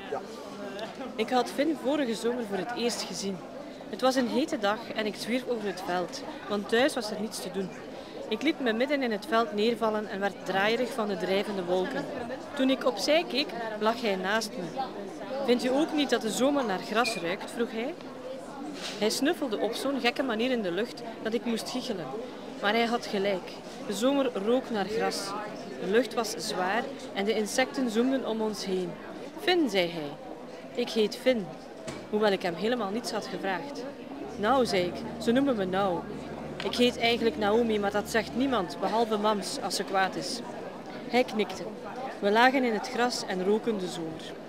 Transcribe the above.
Ik had Finn vorige zomer voor het eerst gezien. Het was een hete dag en ik zwierf over het veld, want thuis was er niets te doen. Ik liet me midden in het veld neervallen en werd draaierig van de drijvende wolken. Toen ik opzij keek, lag hij naast me. Vind je ook niet dat de zomer naar gras ruikt? Vroeg hij. Hij snuffelde op zo'n gekke manier in de lucht dat ik moest giechelen. Maar hij had gelijk. De zomer rook naar gras. De lucht was zwaar en de insecten zoemden om ons heen. Finn, zei hij. Ik heet Finn, hoewel ik hem helemaal niets had gevraagd. Nou, zei ik, ze noemen me Nou. Ik heet eigenlijk Naomi, maar dat zegt niemand, behalve mams, als ze kwaad is. Hij knikte. We lagen in het gras en roken de zomer.